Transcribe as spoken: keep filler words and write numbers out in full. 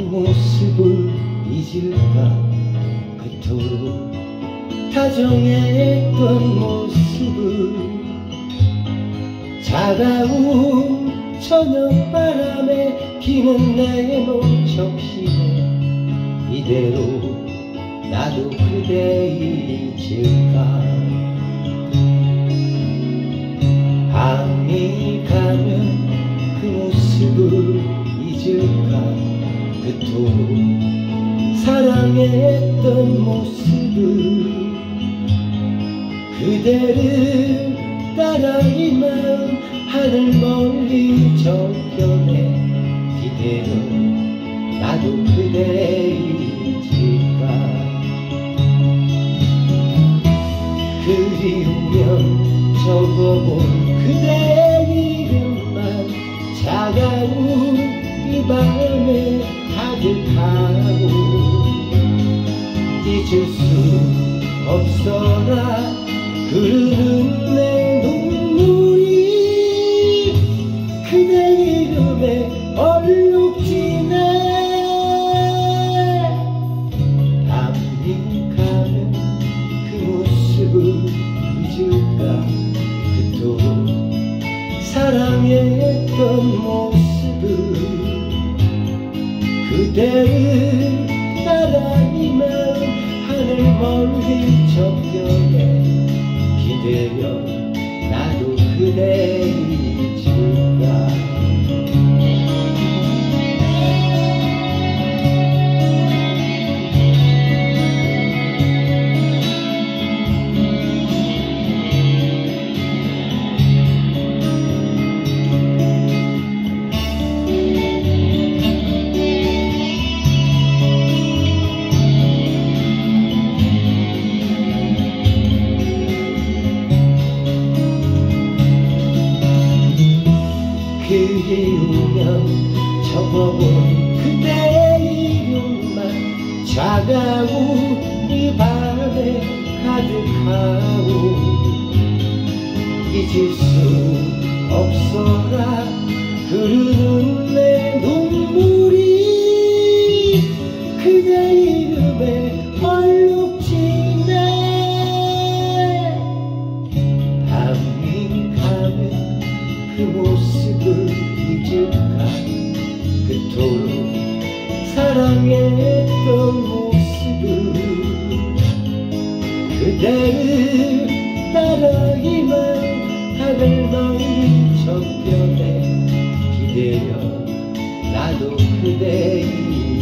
모습을 잊을까 그토록 다정했던 모습을 차가운 저녁바람에 기는 내 몸 적시네 이대로 나도 그대 잊을까 밤이 가면 그 모습을 잊을까 그토록 사랑했던 모습을 그대를 따라 이 마음 하늘 멀리 저편에 기대어 나도 그대 잊을까 그리우면 적어본 그대 이름만 차가운 이 밤에 가득하고 잊을 수 없어라 흐르는 내 눈물이 그대 이름에 얼룩지네 밤이 가면 그 모습을 잊을까 그토록 사랑했던 모습을 그대를 따라 이 마음 하늘 멀리 저편에 기대어 나도 그대 잊을까 그리우면 적어본 그대 이름만 차가운 이 밤에 가득하고 잊을 수 없어라 흐르는 내 눈물이 그대 이름에 얼룩지네 밤이 가면 그 모습을 잊을까 그토록 사랑했던 모습을 그대를 따라 이만 하늘 멀리 저편에 기대어 나도 그대